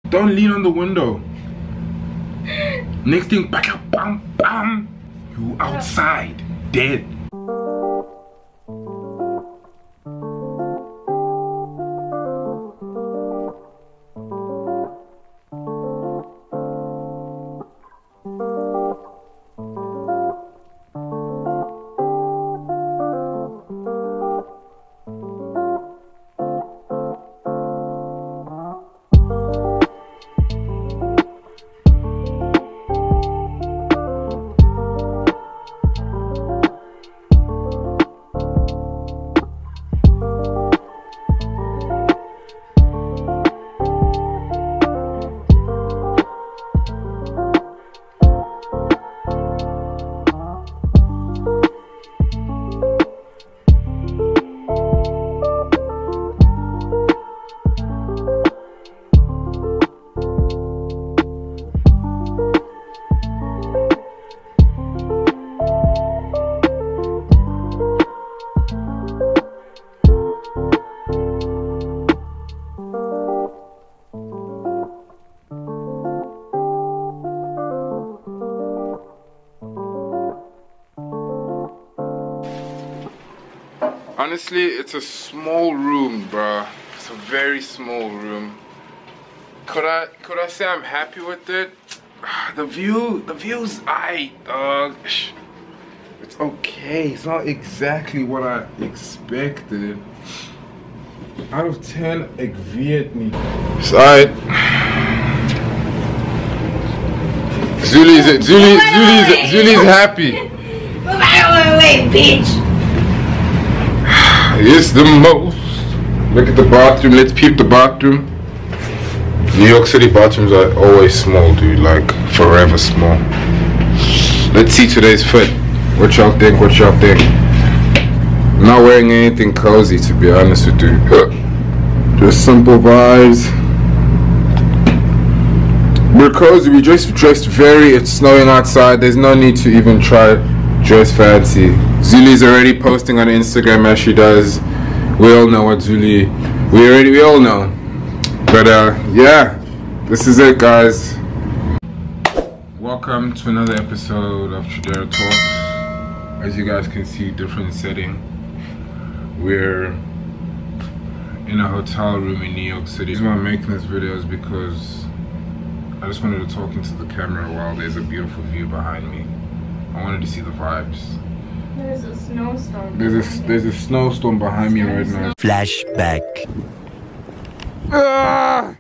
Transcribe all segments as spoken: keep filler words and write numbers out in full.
Don't lean on the window. Next thing, bam, bam, bam. You outside, dead. Honestly, it's a small room, bruh. It's a very small room. Could I could I say I'm happy with it? The view, the view's aight, dog. It's okay. It's not exactly what I expected. Out of ten, ek weet nie. It's aight. Zuley's Zuley Zuley's Zuley's happy. Wait, wait, wait, bitch. It's the most. Look at the bathroom. Let's peep the bathroom. New York City bathrooms are always small, dude. Like forever small. Let's see today's fit. What y'all think? What y'all think? I'm not wearing anything cozy, to be honest with you. Just simple vibes. We're cozy. We just dressed very. It's snowing outside. There's no need to even try dress fancy. Zuley's already posting on Instagram as she does. We all know what Zuley. We already. We all know. But uh, yeah, this is it, guys. Welcome to another episode of Tradera Talks. As you guys can see, different setting. We're in a hotel room in New York City. The reason why I'm making this video is because I just wanted to talk into the camera while there's a beautiful view behind me. I wanted to see the vibes. There's a snowstorm. There's a there's a snowstorm behind me right now. Flashback. Ah!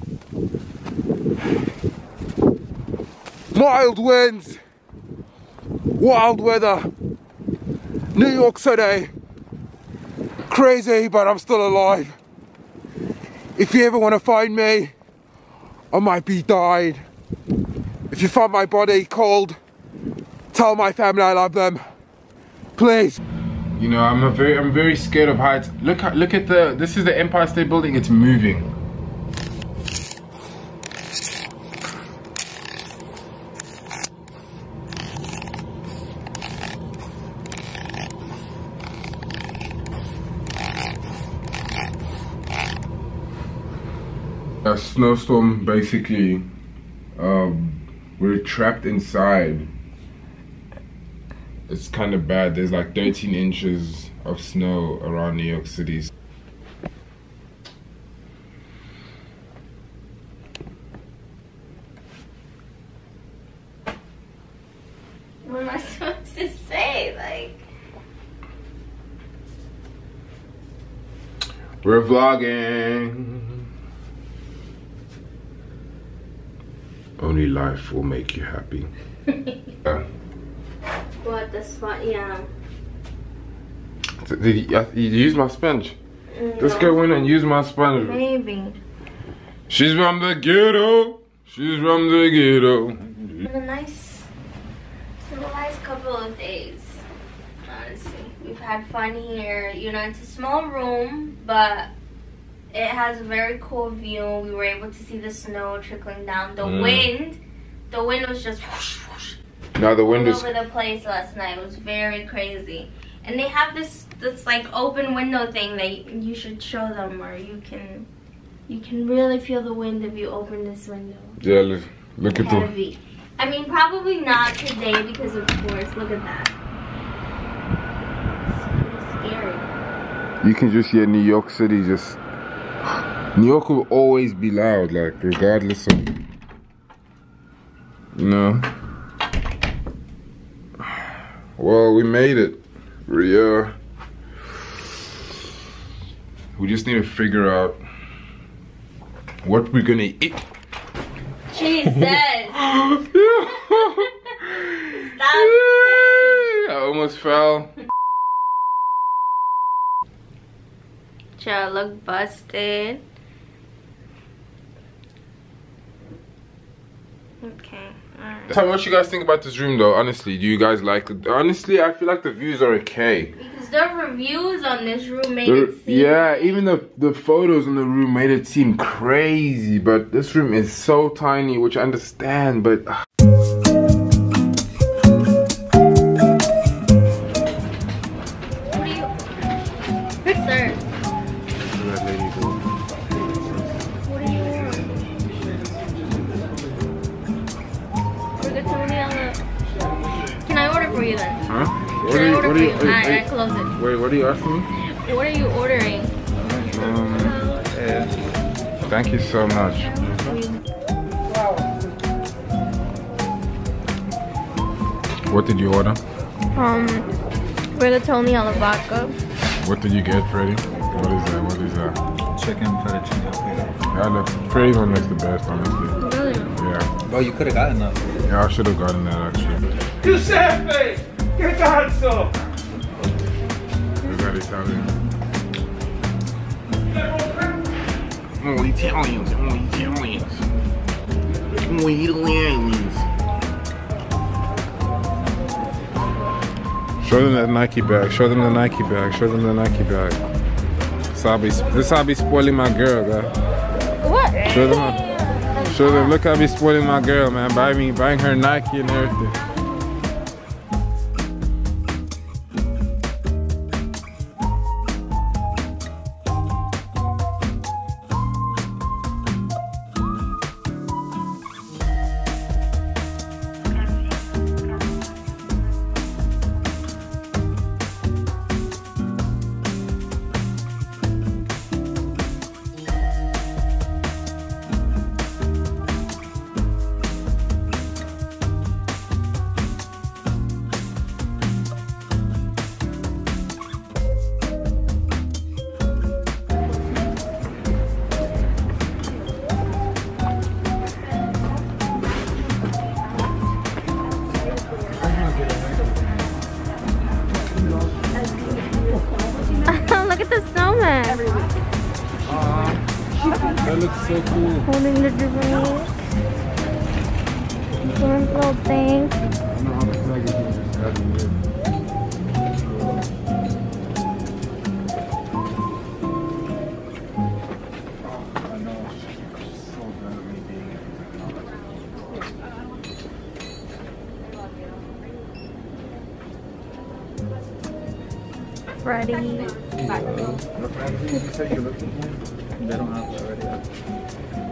Mild winds, wild weather, New York City. Crazy, but I'm still alive. If you ever want to find me, I might be died. If you find my body cold, tell my family I love them. Please. You know, I'm a very, I'm very scared of heights. Look, look at the. This is the Empire State Building. It's moving. A snowstorm, basically. Um, we're trapped inside. It's kind of bad. There's like thirteen inches of snow around New York City. What am I supposed to say? Like, we're vlogging. Only life will make you happy. Yeah. what the spot? Yeah. Did you, you use my sponge? No. Let's go in and use my sponge. Maybe. She's from the ghetto. She's from the ghetto. It's a nice, it's a nice couple of days. Honestly, we've had fun here. You know, it's a small room, but it has a very cool view. We were able to see the snow trickling down. The mm. wind, the wind was just whoosh, whoosh, no, the wind all is over the place last night. It was very crazy. And they have this this like open window thing that you should show them, or you can You can really feel the wind if you open this window. Yeah, look, look at the... Heavy. I mean, probably not today because of course, look at that. It's scary. You can just hear New York City just... New York will always be loud, like, regardless of... You know? Well, we made it. We, uh... We just need to figure out what we're gonna eat. Jesus! Stop! I almost fell. Child, look busted. Okay, alright. Tell me what you guys think about this room though, honestly. Do you guys like it? Honestly, I feel like the views are okay. Because the reviews on this room made The, it seem... yeah, even the, the photos in the room made it seem crazy. But this room is so tiny, which I understand, but... Uh, What are you... Sir. that lady do. What are you ordering? Rigatoni on the... Can I order for you then? Huh? What Can are I you, order what for are you? you, I, wait, I close it. wait, what are you asking me? What are you ordering? Um, thank you so much. What did you order? Um, rigatoni on the vodka. What did you get, Freddie? What is that? What is that? Chicken fettuccine alfredo. Yeah, the Freddie's one looks the best, honestly. Really? Yeah. Oh, you could have gotten that. Yeah, I should have gotten that actually. Giuseppe! Get that stuff! Is that Italian? Oh, Italians, oh, Italians. Oh, Italians. Show them that Nike bag, show them the Nike bag, show them the Nike bag. This how I be, this how I be spoiling my girl, guy. What? Show them, how, show them, look how I be spoiling my girl, man. Buy me, buying her Nike and everything. Look at the snowman. That looks so cool. Holding the different different little things. I don't know how the flag is doing this. That's weird. I know. It's so bad at me being Freddie. They don't have that already.